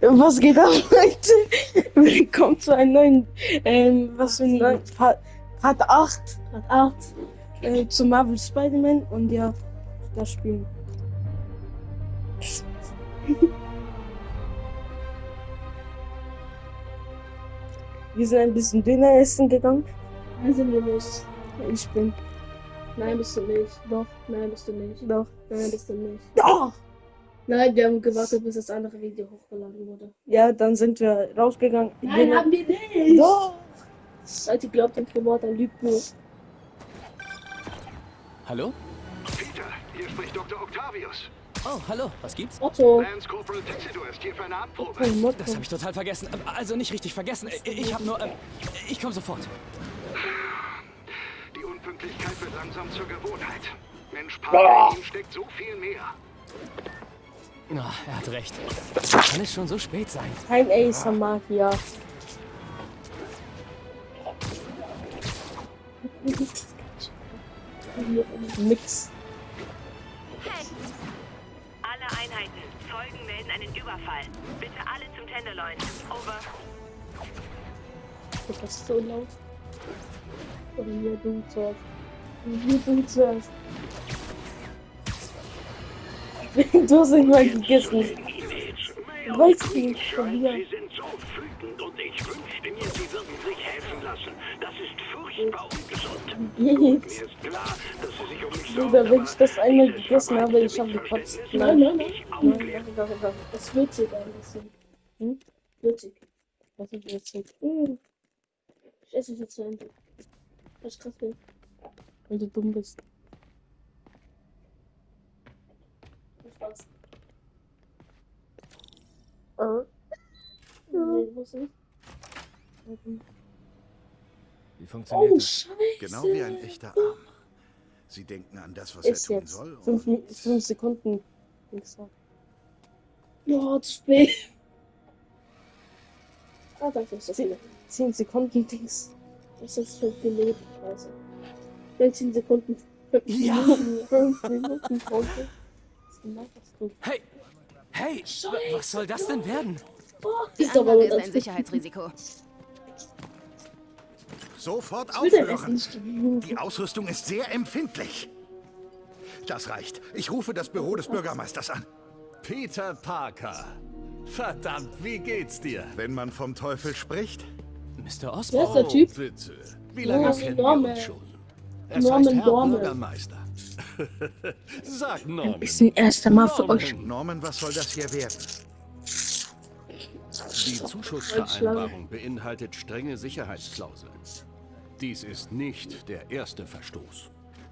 Was geht ab, Leute? Willkommen zu einem neuen, was für ein neues Part 8. Part 8 zu Marvel Spider-Man und ja, das Spiel. Wir sind ein bisschen Döner essen gegangen. Nein, sind wir nicht. Ich bin. Nein, bist du nicht. Doch. Nein, bist du nicht. Doch. Nein, bist du nicht. Doch! Nein, wir haben gewartet, bis das andere Video hochgeladen wurde. Ja, dann sind wir rausgegangen. Nein, haben wir nicht. Doch! Leute, glaubt dem Reporter, lügt nur. Hallo? Peter, hier spricht Dr. Octavius. Oh, hallo, was gibt's? Otto. Lance Corporal Tixido ist hier für eine Anprobe. Oh, Motto. Das habe ich total vergessen. Also nicht richtig vergessen. Ich habe nur... ich komme sofort. Die Unpünktlichkeit wird langsam zur Gewohnheit. Mensch, Parker, in ihm steckt so viel mehr. Na, er hat recht. Kann es schon so spät sein? Kein Ace am Magier. Nix. Alle Einheiten. Zeugen melden einen Überfall. Bitte alle zum Tenderloin. Over. Das ist so laut. Oder hier du zuerst. Hier du zuerst. Du hast nicht mal gegessen. Weißt du nicht schon wieder. Sie sind so wütend und ich wünschte mir, Sie würden sich helfen lassen. Das ist furchtbar ungesund. Geht's? Mir ist klar, dass Sie sich um mich sorgen, Bruder, wenn aber ich das einmal gegessen habe, ich habe gekotzt. Nein, nein, nein. Nein, nein. Das ist witzig ein bisschen. Hm? Witzig. Was ist jetzt? Ich esse es jetzt zu Ende. Das ist krass, ne? Weil du dumm bist. Spaß. Nee, muss ich. Wie funktioniert Oh, das? Scheiße. Genau wie ein echter Arm. Sie denken an das, was er Ist tun jetzt. soll. 5 Sekunden. Ja, zu spät. Ah, danke, ist das 10 Sekunden Dings. Was ist für gelebt? Ich weiß nicht. 15 Sekunden. Ja. 5 Minuten Pause. Was machst du? Hey! Hey! Was soll das denn werden? Die Ist aber Anlage ist ganz ein Sicherheitsrisiko. Sofort will der aufhören. essen. Die Ausrüstung ist sehr empfindlich. Das reicht. Ich rufe das Büro des Bürgermeisters an. Peter Parker. Verdammt, wie geht's dir? Wenn man vom Teufel spricht, Mr. Wer ist Osborn? der Typ? Bitte. Wie lange Ja, kennen wir Norman. uns schon? Es Norman heißt Herr Dorman. Bürgermeister. Sag Norman. Ist ein erster Mal für euch. Norman. Norman, was soll das hier werden? Die Zuschussvereinbarung beinhaltet strenge Sicherheitsklauseln. Dies ist nicht der erste Verstoß.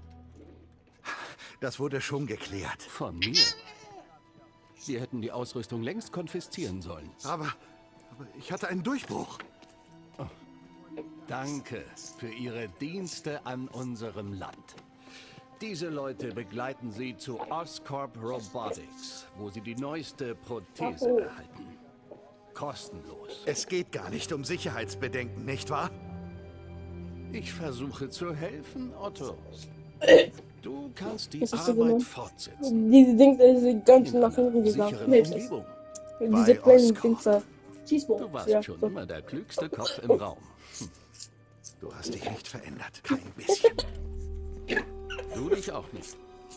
Das wurde schon geklärt. Von mir. Wir hätten die Ausrüstung längst konfiszieren sollen. Aber ich hatte einen Durchbruch. Danke für Ihre Dienste an unserem Land. Diese Leute begleiten Sie zu Oscorp Robotics, wo Sie die neueste Prothese erhalten. Kostenlos. Es geht gar nicht um Sicherheitsbedenken, nicht wahr? Ich versuche zu helfen, Otto. Du kannst die Was hast du Arbeit genommen? fortsetzen. Diese Dings sind ganz In nach hinten einer gegangen. sicheren Nee, Umgebung. diese Bei kleinen Oscorp. Dings da. Cheeseburger. Du warst Ja, schon so. immer der klügste Kopf im Raum. Du hast dich nicht verändert, kein bisschen. Du dich auch nicht.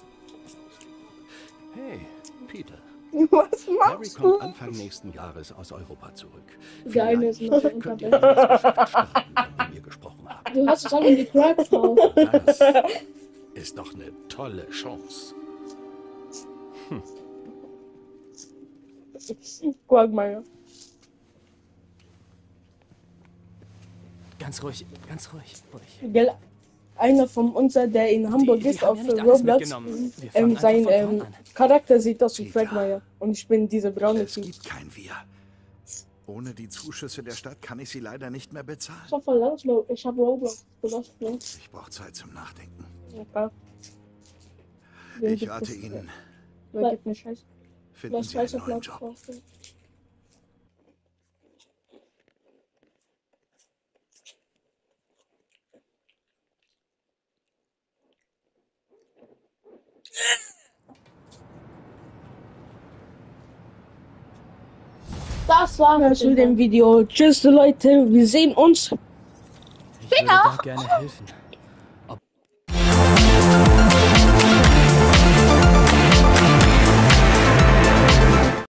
Hey, Peter. Was Harry machst kommt du? Anfang nächsten Jahres aus Europa zurück. Geil ist noch Vielleicht unter könnt ihr Bett. die Gesellschaft starten, wenn ihr mir gesprochen habt. Du hast es alle gecried, Frau. Das ist doch eine tolle Chance. Quagmire. Ganz ruhig, ganz ruhig. Gell, einer von uns, der in Hamburg Die ist, haben auf ja nicht alles Roblox, mitgenommen. Wir fangen sein einfach von vorn an. Charakter sieht aus wie Peter. Quagmire. Und ich bin dieser braune Es Typ. gibt kein Wir. Ohne die Zuschüsse der Stadt kann ich sie leider nicht mehr bezahlen. Ich hab verlangt, ich hab Roblox benutzt, ne? Ich brauche Zeit zum Nachdenken. Ja, klar. Ich rate Ihnen, Wer gibt mir Scheiß? finden Was Sie einen falscher neuen Platz Job. brauchst du? Das war Das mit dem Video. Tschüss, Leute. Wir sehen uns. Ich würde da gerne helfen.